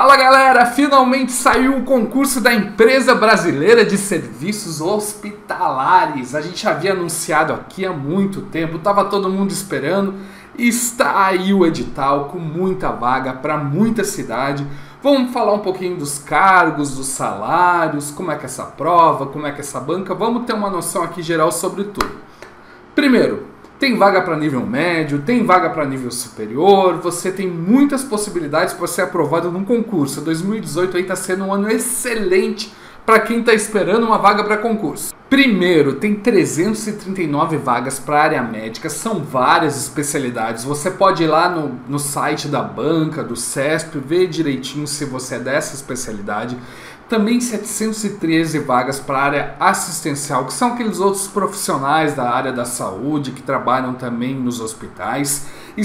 Fala galera, finalmente saiu o concurso da Empresa Brasileira de Serviços Hospitalares. A gente havia anunciado aqui há muito tempo, estava todo mundo esperando. E está aí o edital com muita vaga para muita cidade. Vamos falar um pouquinho dos cargos, dos salários, como é que é essa prova, como é que é essa banca. Vamos ter uma noção aqui geral sobre tudo. Primeiro, tem vaga para nível médio, tem vaga para nível superior, você tem muitas possibilidades para ser aprovado num concurso. 2018 aí está sendo um ano excelente para quem está esperando uma vaga para concurso. Primeiro, tem 339 vagas para a área médica, são várias especialidades. Você pode ir lá no site da banca, do CESP, ver direitinho se você é dessa especialidade. Também 713 vagas para a área assistencial, que são aqueles outros profissionais da área da saúde que trabalham também nos hospitais. E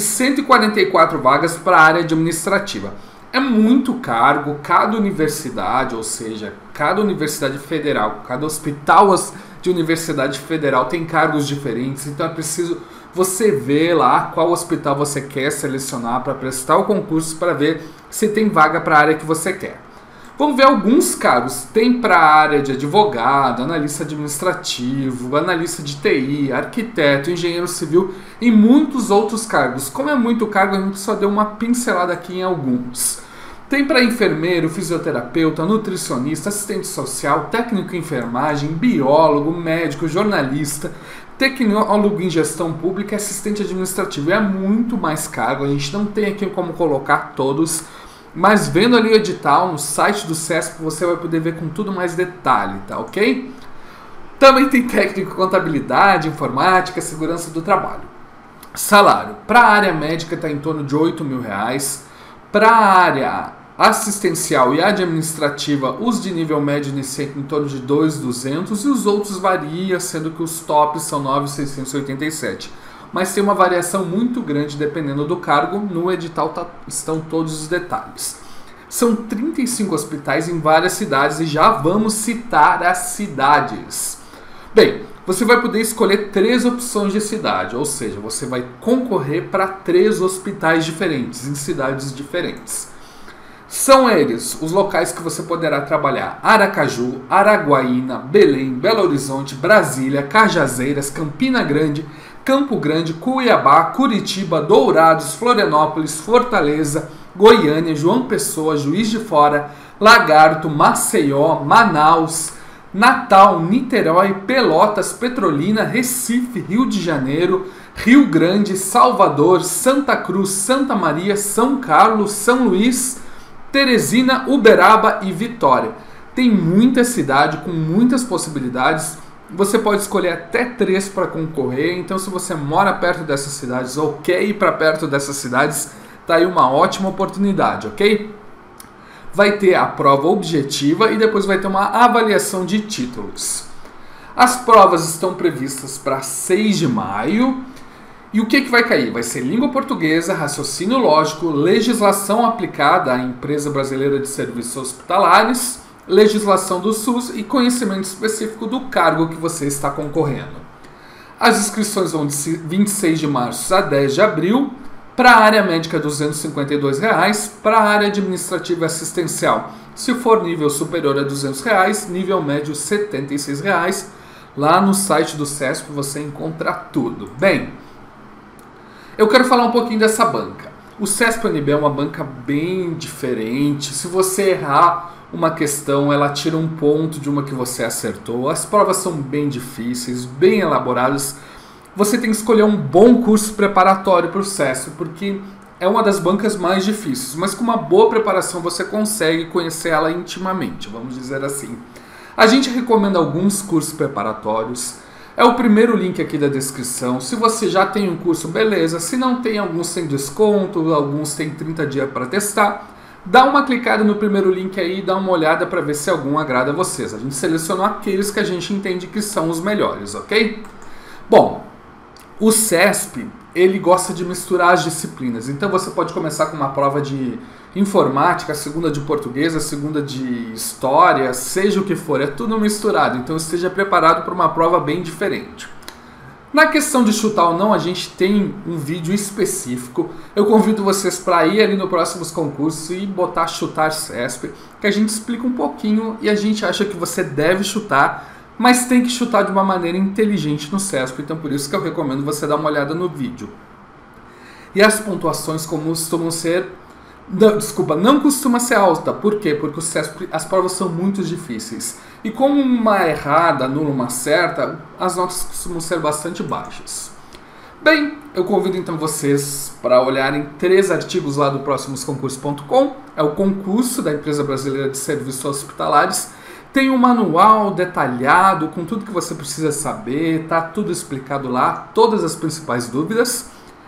144 vagas para a área administrativa. É muito cargo, cada universidade, ou seja, cada universidade federal, cada hospital de universidade federal tem cargos diferentes, então é preciso você ver lá qual hospital você quer selecionar para prestar o concurso para ver se tem vaga para a área que você quer. Vamos ver alguns cargos. Tem para a área de advogado, analista administrativo, analista de TI, arquiteto, engenheiro civil e muitos outros cargos. Como é muito cargo, a gente só deu uma pincelada aqui em alguns. Tem para enfermeiro, fisioterapeuta, nutricionista, assistente social, técnico em enfermagem, biólogo, médico, jornalista, tecnólogo em gestão pública e assistente administrativo. É muito mais cargo, a gente não tem aqui como colocar todos. Mas vendo ali o edital no site do CESP, você vai poder ver com tudo mais detalhe, tá ok? Também tem técnico em contabilidade, informática, segurança do trabalho. Salário. Para a área médica está em torno de R$8.000. Para a área assistencial e administrativa, os de nível médio iniciante em torno de R$2.200 e os outros variam, sendo que os tops são R$9.687. Mas tem uma variação muito grande dependendo do cargo. No edital estão todos os detalhes. São 35 hospitais em várias cidades e já vamos citar as cidades. Bem, você vai poder escolher 3 opções de cidade, ou seja, você vai concorrer para 3 hospitais diferentes, em cidades diferentes. São eles os locais que você poderá trabalhar: Aracaju, Araguaína, Belém, Belo Horizonte, Brasília, Cajazeiras, Campina Grande, Campo Grande, Cuiabá, Curitiba, Dourados, Florianópolis, Fortaleza, Goiânia, João Pessoa, Juiz de Fora, Lagarto, Maceió, Manaus, Natal, Niterói, Pelotas, Petrolina, Recife, Rio de Janeiro, Rio Grande, Salvador, Santa Cruz, Santa Maria, São Carlos, São Luís, Teresina, Uberaba e Vitória. Tem muita cidade com muitas possibilidades. Você pode escolher até 3 para concorrer, então se você mora perto dessas cidades ou quer ir para perto dessas cidades, tá aí uma ótima oportunidade, ok? Vai ter a prova objetiva e depois vai ter uma avaliação de títulos. As provas estão previstas para 6 de maio. E o que vai cair? Vai ser língua portuguesa, raciocínio lógico, legislação aplicada à Empresa Brasileira de Serviços Hospitalares, legislação do SUS e conhecimento específico do cargo que você está concorrendo. As inscrições vão de 26 de março a 10 de abril. Para a área médica, R$ 252. Para a área administrativa e assistencial, se for nível superior a R$ 200, nível médio R$ 76. Lá no site do CESP você encontra tudo. Bem, eu quero falar um pouquinho dessa banca. O CESP-UNB é uma banca bem diferente. Se você errar uma questão, ela tira um ponto de uma que você acertou. As provas são bem difíceis, bem elaboradas. Você tem que escolher um bom curso preparatório para o CESP, porque é uma das bancas mais difíceis. Mas com uma boa preparação você consegue conhecer ela intimamente, vamos dizer assim. A gente recomenda alguns cursos preparatórios. É o primeiro link aqui da descrição. Se você já tem um curso, beleza. Se não tem, alguns têm desconto, alguns têm 30 dias para testar. Dá uma clicada no primeiro link aí e dá uma olhada para ver se algum agrada a vocês. A gente selecionou aqueles que a gente entende que são os melhores, ok? Bom, o CESP, ele gosta de misturar as disciplinas. Então você pode começar com uma prova de informática, a segunda de português, a segunda de história, seja o que for, é tudo misturado. Então esteja preparado para uma prova bem diferente. Na questão de chutar ou não, a gente tem um vídeo específico. Eu convido vocês para ir ali no próximos concursos e botar chutar CESP, que a gente explica um pouquinho e a gente acha que você deve chutar, mas tem que chutar de uma maneira inteligente no CESP, então por isso que eu recomendo você dar uma olhada no vídeo. E as pontuações costumam ser... não costuma ser alta. Por quê? Porque o CESP, as provas são muito difíceis. E como uma errada anula uma certa, as notas costumam ser bastante baixas. Bem, eu convido então vocês para olharem 3 artigos lá do próximosconcursos.com. É o concurso da Empresa Brasileira de Serviços Hospitalares. Tem um manual detalhado com tudo que você precisa saber, tá tudo explicado lá, todas as principais dúvidas.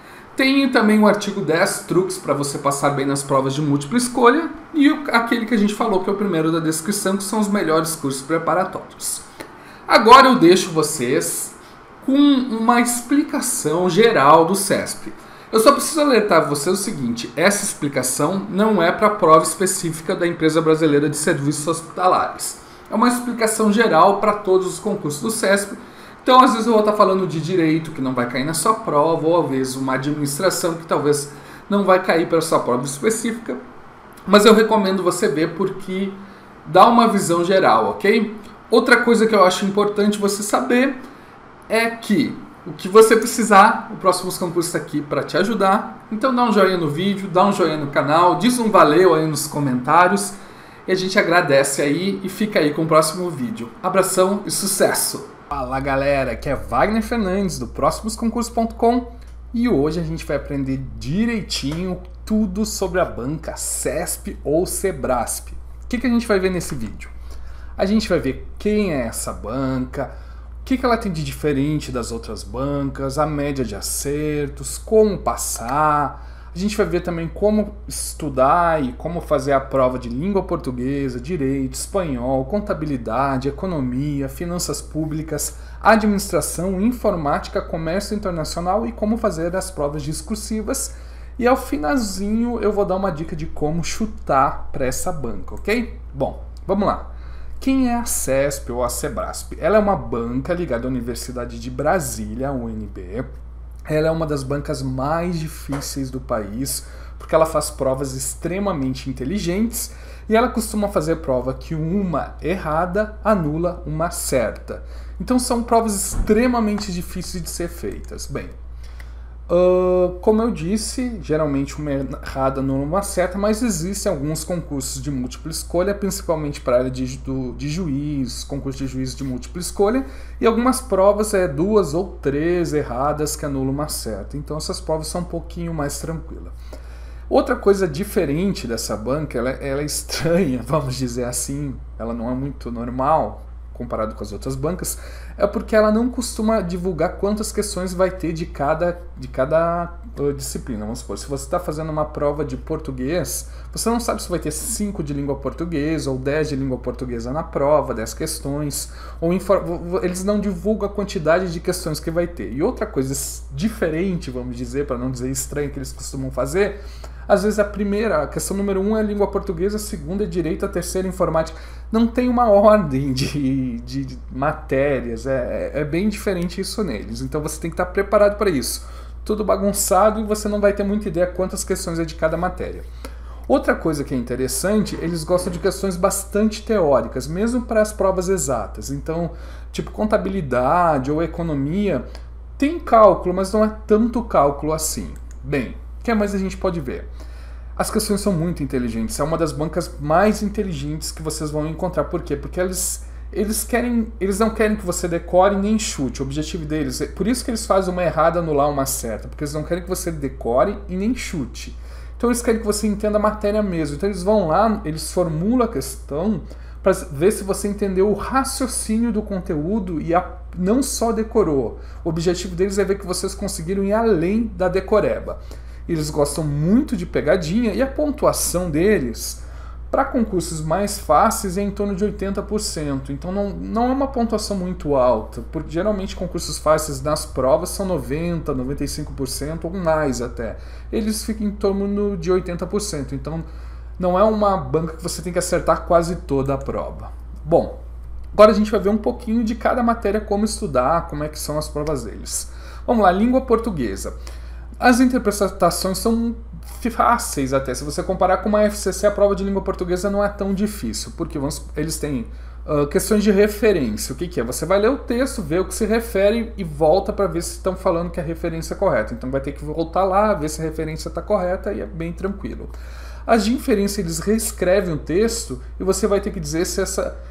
Tem também o artigo 10 truques para você passar bem nas provas de múltipla escolha e aquele que a gente falou que é o primeiro da descrição, que são os melhores cursos preparatórios. Agora eu deixo vocês com uma explicação geral do CESP. Eu só preciso alertar vocês o seguinte, essa explicação não é para a prova específica da Empresa Brasileira de Serviços Hospitalares. É uma explicação geral para todos os concursos do CESP. Então, às vezes eu vou estar falando de direito, que não vai cair na sua prova, ou às vezes uma administração, que talvez não vai cair para a sua prova específica. Mas eu recomendo você ver porque dá uma visão geral, ok? Outra coisa que eu acho importante você saber é que o que você precisar, o Próximos Concursos está aqui para te ajudar. Então dá um joinha no vídeo, dá um joinha no canal, diz um valeu aí nos comentários. E a gente agradece aí e fica aí com o próximo vídeo. Abração e sucesso! Fala galera, aqui é Wagner Fernandes do próximosconcursos.com e hoje a gente vai aprender direitinho tudo sobre a banca CESP ou Sebrasp. O que a gente vai ver nesse vídeo? A gente vai ver quem é essa banca, o que ela tem de diferente das outras bancas, a média de acertos, como passar. A gente vai ver também como estudar e como fazer a prova de língua portuguesa, direito, espanhol, contabilidade, economia, finanças públicas, administração, informática, comércio internacional e como fazer as provas discursivas. E ao finalzinho eu vou dar uma dica de como chutar para essa banca, ok? Bom, vamos lá. Quem é a CESP ou a Sebrasp? Ela é uma banca ligada à Universidade de Brasília, a UNB. Ela é uma das bancas mais difíceis do país, porque ela faz provas extremamente inteligentes e ela costuma fazer prova que uma errada anula uma certa. Então são provas extremamente difíceis de ser feitas. Bem, como eu disse, geralmente uma errada anula uma certa, mas existem alguns concursos de múltipla escolha, principalmente para a área de juiz, concurso de juiz de múltipla escolha, e algumas provas 2 ou 3 erradas que anulam uma certa. Então essas provas são um pouquinho mais tranquilas. Outra coisa diferente dessa banca, ela é estranha, vamos dizer assim, ela não é muito normal comparado com as outras bancas, é porque ela não costuma divulgar quantas questões vai ter de cada disciplina. Vamos supor, se você está fazendo uma prova de português, você não sabe se vai ter 5 de língua portuguesa ou 10 de língua portuguesa na prova, 10 questões, ou eles não divulgam a quantidade de questões que vai ter. E outra coisa diferente, vamos dizer, para não dizer estranha, que eles costumam fazer, às vezes a questão número 1 é língua portuguesa, a segunda é direito, a terceira é informática. Não tem uma ordem de matérias, é bem diferente isso neles. Então você tem que estar preparado para isso. Tudo bagunçado e você não vai ter muita ideia quantas questões é de cada matéria. Outra coisa que é interessante, eles gostam de questões bastante teóricas, mesmo para as provas exatas. Então, tipo contabilidade ou economia, tem cálculo, mas não é tanto cálculo assim. Bem, o que mais a gente pode ver? As questões são muito inteligentes, é uma das bancas mais inteligentes que vocês vão encontrar. Por quê? Porque eles não querem que você decore nem chute, o objetivo deles é... Por isso que eles fazem uma errada anular uma certa, porque eles não querem que você decore e nem chute. Então eles querem que você entenda a matéria mesmo. Então eles vão lá, eles formulam a questão para ver se você entendeu o raciocínio do conteúdo e não só decorou. O objetivo deles é ver que vocês conseguiram ir além da decoreba. Eles gostam muito de pegadinha e a pontuação deles para concursos mais fáceis é em torno de 80%. Então não é uma pontuação muito alta, porque geralmente concursos fáceis nas provas são 90%, 95% ou mais até. Eles ficam em torno de 80%, então não é uma banca que você tem que acertar quase toda a prova. Bom, Agora a gente vai ver um pouquinho de cada matéria, como estudar, como é que são as provas deles. Vamos lá, língua portuguesa. As interpretações são fáceis até. Se você comparar com uma FCC, a prova de língua portuguesa não é tão difícil, porque eles têm questões de referência. O que é? Você vai ler o texto, ver o que se refere e volta para ver se estão falando que a referência é correta. Então vai ter que voltar lá, ver se a referência está correta e é bem tranquilo. As de inferência, eles reescrevem o texto e você vai ter que dizer se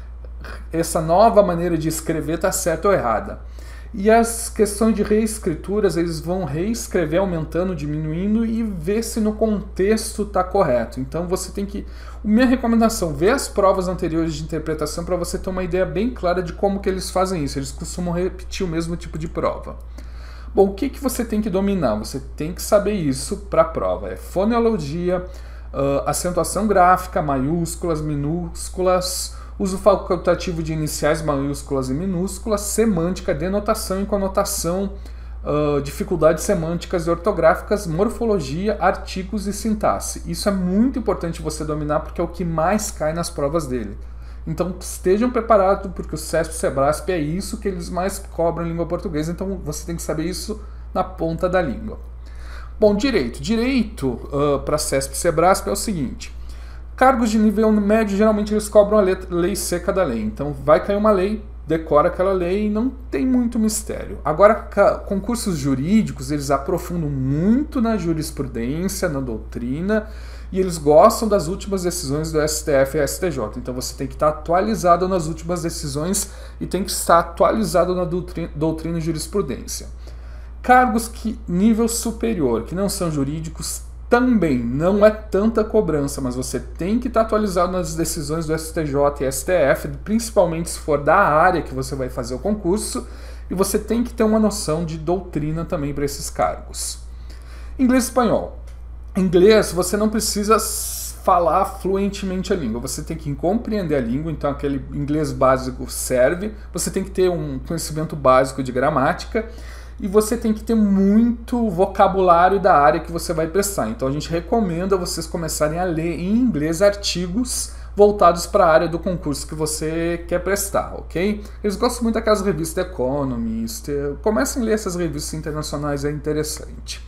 essa nova maneira de escrever está certa ou errada. E as questões de reescrituras, eles vão reescrever aumentando, diminuindo e ver se no contexto está correto. Então você tem que... Minha recomendação, ver as provas anteriores de interpretação para você ter uma ideia bem clara de como que eles fazem isso. Eles costumam repetir o mesmo tipo de prova. Bom, o que você tem que dominar? Você tem que saber isso para a prova. É foneologia, acentuação gráfica, maiúsculas, minúsculas, uso facultativo de iniciais maiúsculas e minúsculas, semântica, denotação e conotação, dificuldades semânticas e ortográficas, morfologia, artigos e sintaxe. Isso é muito importante você dominar porque é o que mais cai nas provas dele. Então estejam preparados porque o CESP e Sebrasp é isso que eles mais cobram em língua portuguesa, então você tem que saber isso na ponta da língua. Bom, direito. Direito para CESP e Sebrasp é o seguinte: cargos de nível médio, geralmente eles cobram a lei seca da lei. Então vai cair uma lei, decora aquela lei e não tem muito mistério. Agora, concursos jurídicos, eles aprofundam muito na jurisprudência, na doutrina, e eles gostam das últimas decisões do STF e STJ. Então você tem que estar atualizado nas últimas decisões e tem que estar atualizado na doutrina e jurisprudência. Cargos nível superior, que não são jurídicos, também não é tanta cobrança, mas você tem que estar atualizado nas decisões do STJ e STF, principalmente se for da área que você vai fazer o concurso, e você tem que ter uma noção de doutrina também para esses cargos. Inglês e espanhol. Inglês, você não precisa falar fluentemente a língua, você tem que compreender a língua, então aquele inglês básico serve, você tem que ter um conhecimento básico de gramática, e você tem que ter muito vocabulário da área que você vai prestar. Então a gente recomenda vocês começarem a ler em inglês artigos voltados para a área do concurso que você quer prestar, ok? Eles gostam muito daquelas revistas The Economist. Comecem a ler essas revistas internacionais, é interessante.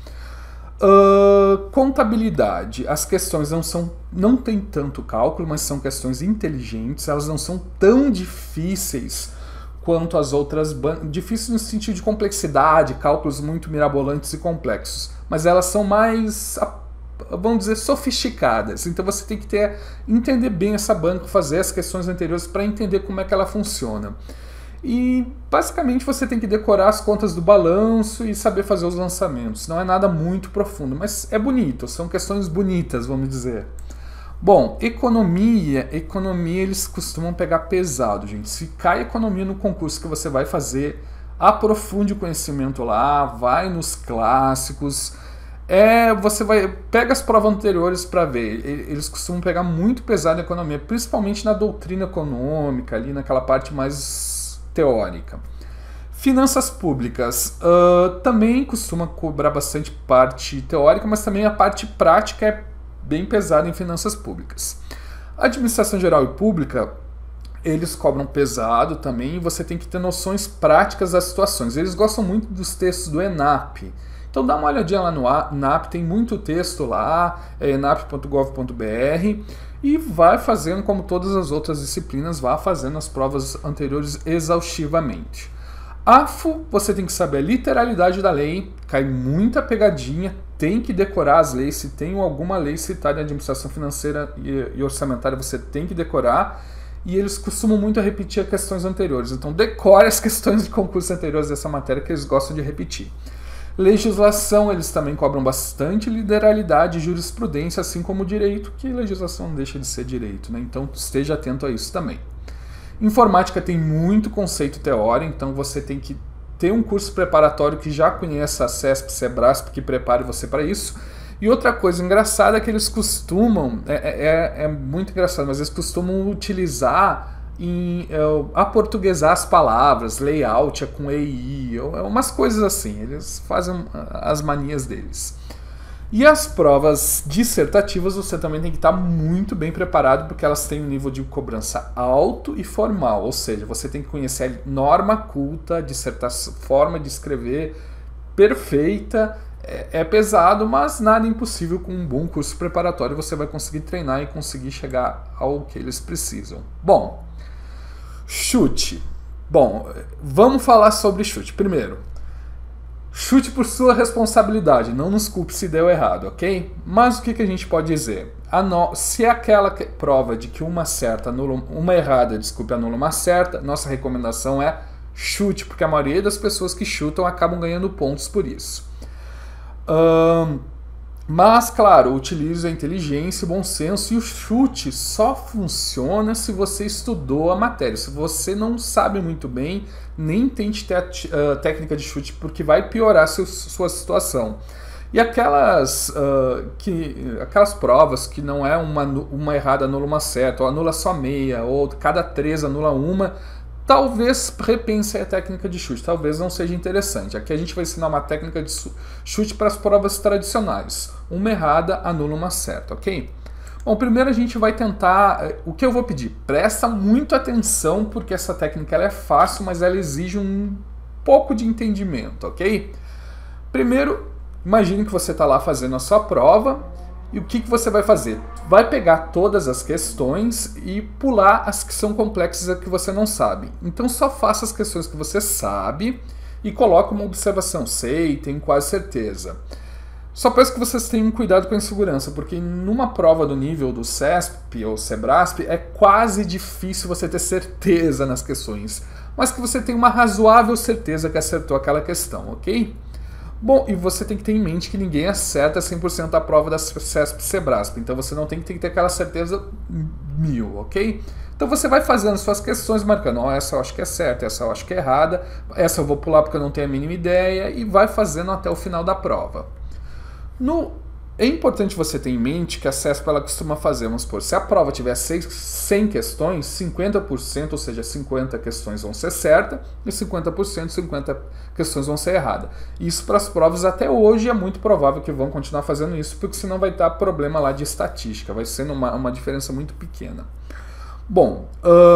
Contabilidade. As questões não tem tanto cálculo, mas são questões inteligentes. Elas não são tão difíceis quanto as outras, difíceis no sentido de complexidade, cálculos muito mirabolantes e complexos, mas elas são mais, vamos dizer, sofisticadas. Então você tem que entender bem essa banca, fazer as questões anteriores para entender como é que ela funciona. E basicamente você tem que decorar as contas do balanço e saber fazer os lançamentos. Não é nada muito profundo, mas é bonito, são questões bonitas, vamos dizer. Bom, economia eles costumam pegar pesado, gente. Se cai economia no concurso que você vai fazer, aprofunde o conhecimento lá, vai nos clássicos. Pega as provas anteriores para ver. Eles costumam pegar muito pesado a economia, principalmente na doutrina econômica, ali naquela parte mais teórica. Finanças públicas também costuma cobrar bastante parte teórica, mas também a parte prática é bem pesada em finanças públicas. Administração geral e pública, eles cobram pesado também e você tem que ter noções práticas das situações. Eles gostam muito dos textos do ENAP. Então dá uma olhadinha lá no ENAP, tem muito texto lá, é enap.gov.br, e vai fazendo como todas as outras disciplinas, vá fazendo as provas anteriores exaustivamente. AFO, você tem que saber a literalidade da lei, cai muita pegadinha, tem que decorar as leis, se tem alguma lei citada em administração financeira e orçamentária, você tem que decorar, e eles costumam muito repetir as questões anteriores, então decore as questões de concurso anteriores dessa matéria que eles gostam de repetir. Legislação, eles também cobram bastante literalidade e jurisprudência, assim como direito, que legislação não deixa de ser direito, né? Então esteja atento a isso também. Informática tem muito conceito teórico, então você tem que ter um curso preparatório que já conheça a CESP, Sebrasp, que prepare você para isso. E outra coisa engraçada é que eles costumam, é muito engraçado, mas eles costumam utilizar aportuguesar as palavras, layout com EI, umas coisas assim, eles fazem as manias deles. E as provas dissertativas você também tem que estar muito bem preparado, porque elas têm um nível de cobrança alto e formal, ou seja, você tem que conhecer a norma culta, dissertação, forma de escrever perfeita. É pesado, mas nada impossível. Com um bom curso preparatório você vai conseguir treinar e conseguir chegar ao que eles precisam. Bom, chute. Bom, vamos falar sobre chute. Primeiro, chute por sua responsabilidade, não nos culpe se deu errado, ok? Mas o que a gente pode dizer? Se é aquela prova de que uma errada anula uma certa, nossa recomendação é chute, porque a maioria das pessoas que chutam acabam ganhando pontos por isso. Mas, claro, utilize a inteligência, o bom senso, e o chute só funciona se você estudou a matéria. Se você não sabe muito bem, nem tente ter a técnica de chute, porque vai piorar sua situação. E aquelas provas que não é uma errada anula uma certa, ou anula só meia, ou cada 3 anula uma, talvez repense a técnica de chute, talvez não seja interessante. Aqui a gente vai ensinar uma técnica de chute para as provas tradicionais. Uma errada anula uma certa, ok? Bom, primeiro a gente vai tentar... O que eu vou pedir? Presta muito atenção, porque essa técnica ela é fácil, mas ela exige um pouco de entendimento, ok? Primeiro, imagine que você está lá fazendo a sua prova, e o que você vai fazer? Vai pegar todas as questões e pular as que são complexas e que você não sabe. Então só faça as questões que você sabe e coloque uma observação. Sei, tenho quase certeza. Só peço que vocês tenham cuidado com a insegurança, porque numa prova do nível do CESP ou SEBRASP é quase difícil você ter certeza nas questões, mas que você tenha uma razoável certeza que acertou aquela questão, ok? Bom, e você tem que ter em mente que ninguém acerta 100% da prova da CESP e SEBRASP, então você não tem que ter aquela certeza 1000, ok? Então você vai fazendo suas questões, marcando, essa eu acho que é certa, essa eu acho que é errada, essa eu vou pular porque eu não tenho a mínima ideia, e vai fazendo até o final da prova. É importante você ter em mente que a CESP ela costuma fazer, vamos supor, se a prova tiver 100 questões, 50%, ou seja, 50 questões vão ser certas e 50%, 50 questões vão ser erradas. Isso para as provas até hoje é muito provável que vão continuar fazendo isso, porque senão vai dar problema lá de estatística, vai ser uma diferença muito pequena. Bom,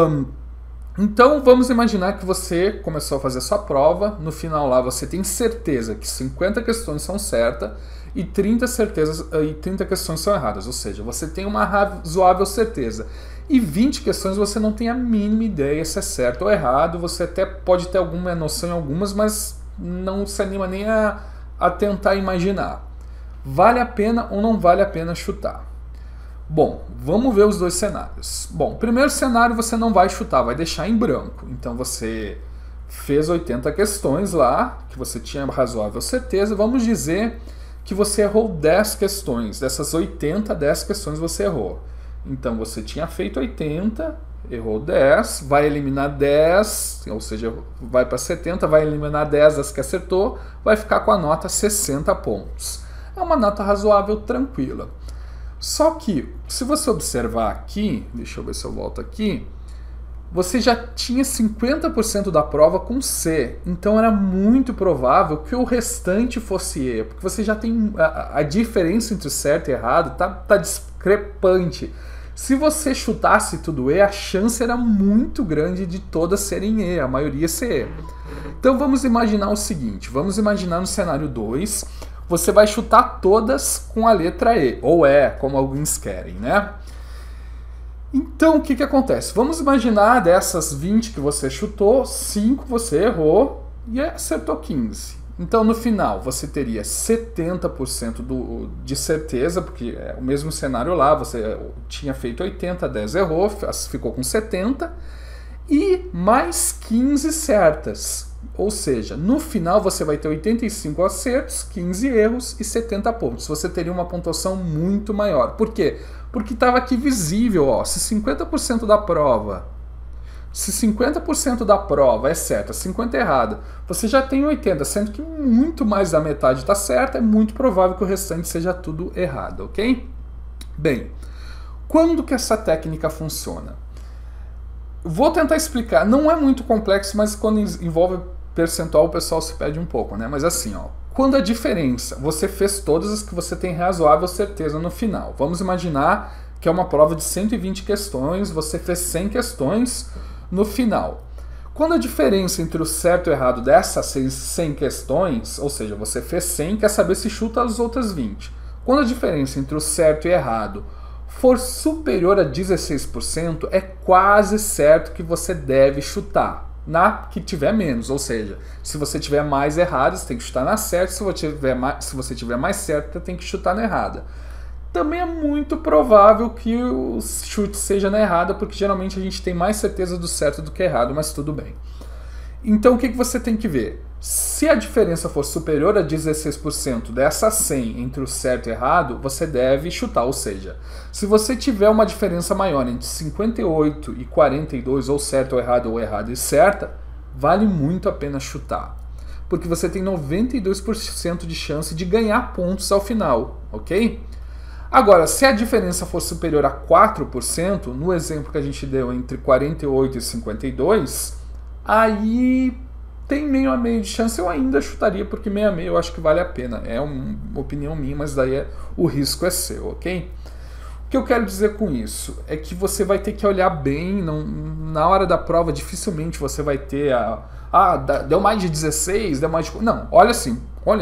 então vamos imaginar que você começou a fazer a sua prova, no final lá você tem certeza que 50 questões são certas, e 30 questões são erradas, ou seja, você tem uma razoável certeza. E 20 questões você não tem a mínima ideia se é certo ou errado, você até pode ter alguma noção em algumas, mas não se anima nem a tentar imaginar. Vale a pena ou não vale a pena chutar? Bom, vamos ver os dois cenários. Bom, primeiro cenário você não vai chutar, vai deixar em branco. Então você fez 80 questões lá, que você tinha razoável certeza, vamos dizer que você errou 10 questões. Dessas 80, 10 questões você errou. Então você tinha feito 80, errou 10, vai eliminar 10, ou seja, vai para 70, vai eliminar 10 das que acertou, vai ficar com a nota 60 pontos. É uma nota razoável, tranquila. Só que, se você observar aqui, deixa eu ver se eu volto aqui, você já tinha 50% da prova com C, então era muito provável que o restante fosse E, porque você já tem a diferença entre o certo e errado, tá discrepante. Se você chutasse tudo E, a chance era muito grande de todas serem E, a maioria ser E. Então vamos imaginar o seguinte, vamos imaginar no cenário 2, você vai chutar todas com a letra E, ou E, como alguns querem, né? Então, o que acontece? Vamos imaginar dessas 20 que você chutou, 5 você errou e acertou 15. Então, no final, você teria 70% de certeza, porque é o mesmo cenário lá, você tinha feito 80, 10 errou, ficou com 70, e mais 15 certas. Ou seja, no final você vai ter 85 acertos, 15 erros e 70 pontos. Você teria uma pontuação muito maior. Por quê? Porque estava aqui visível, ó, se 50% da prova é certa, 50 é errada, você já tem 80, sendo que muito mais da metade está certa, é muito provável que o restante seja tudo errado, ok? Bem, quando que essa técnica funciona? Vou tentar explicar, não é muito complexo, mas quando envolve percentual o pessoal se perde um pouco, né? Mas assim, ó, quando a diferença, você fez todas as que você tem razoável certeza no final. Vamos imaginar que é uma prova de 120 questões, você fez 100 questões no final. Quando a diferença entre o certo e o errado dessas 100 questões, ou seja, você fez 100 e quer saber se chuta as outras 20. Quando a diferença entre o certo e o errado for superior a 16%, é quase certo que você deve chutar na que tiver menos, ou seja, se você tiver mais errado, você tem que chutar na certa, se você tiver mais certa, tem que chutar na errada. Também é muito provável que o chute seja na errada, porque geralmente a gente tem mais certeza do certo do que errado, mas tudo bem. Então o que você tem que ver? Se a diferença for superior a 16% dessa 100 entre o certo e o errado, você deve chutar, ou seja, se você tiver uma diferença maior entre 58 e 42, ou certo ou errado e certa, vale muito a pena chutar, porque você tem 92% de chance de ganhar pontos ao final, ok? Agora, se a diferença for superior a 4%, no exemplo que a gente deu entre 48 e 52, aí tem meio a meio de chance. Eu ainda chutaria, porque meio a meio eu acho que vale a pena. É uma opinião minha, mas daí o risco é seu, ok? O que eu quero dizer com isso é que você vai ter que olhar bem, na hora da prova dificilmente você vai ter deu mais de 16, deu mais de... Não, olha assim, olha,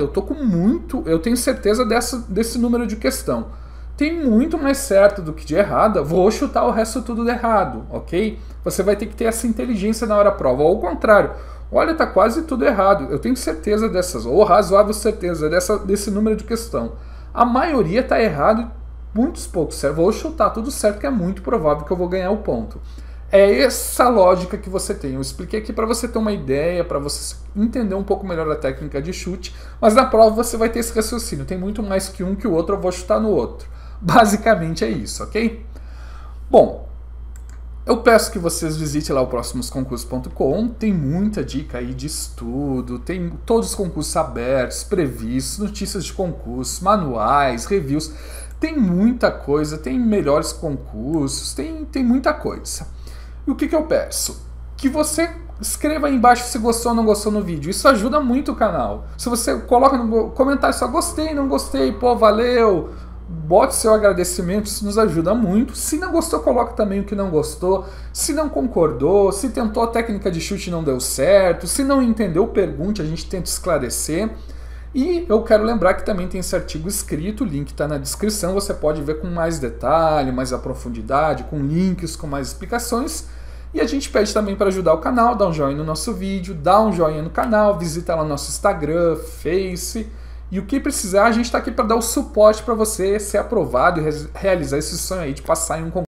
eu tenho certeza desse número de questão. Tem muito mais certo do que de errada, vou chutar o resto tudo de errado, ok? Você vai ter que ter essa inteligência na hora da prova, ou ao contrário, olha, tá quase tudo errado, eu tenho certeza dessas, ou razoável certeza desse número de questão. A maioria tá errado, muitos poucos certo, vou chutar tudo certo, que é muito provável que eu vou ganhar o ponto. É essa lógica que você tem. Eu expliquei aqui para você ter uma ideia, para você entender um pouco melhor a técnica de chute, mas na prova você vai ter esse raciocínio, tem muito mais que um que o outro, eu vou chutar no outro. Basicamente é isso, ok? Bom, eu peço que vocês visitem lá o próximosconcursos.com, tem muita dica aí de estudo, tem todos os concursos abertos, previstos, notícias de concursos, manuais, reviews, tem muita coisa, tem melhores concursos, tem muita coisa. E o que eu peço? Que você escreva aí embaixo se gostou ou não gostou no vídeo, isso ajuda muito o canal. Se você coloca no comentário só gostei, não gostei, pô, valeu... Bote seu agradecimento, isso nos ajuda muito. Se não gostou, coloque também o que não gostou. Se não concordou, se tentou a técnica de chute e não deu certo, se não entendeu, pergunte, a gente tenta esclarecer. E eu quero lembrar que também tem esse artigo escrito, o link está na descrição, você pode ver com mais detalhe, mais profundidade, com links, com mais explicações. E a gente pede também para ajudar o canal, dá um joinha no nosso vídeo, dá um joinha no canal, visita lá nosso Instagram, Face... E o que precisar, a gente está aqui para dar o suporte para você ser aprovado e realizar esse sonho aí de passar em um concurso.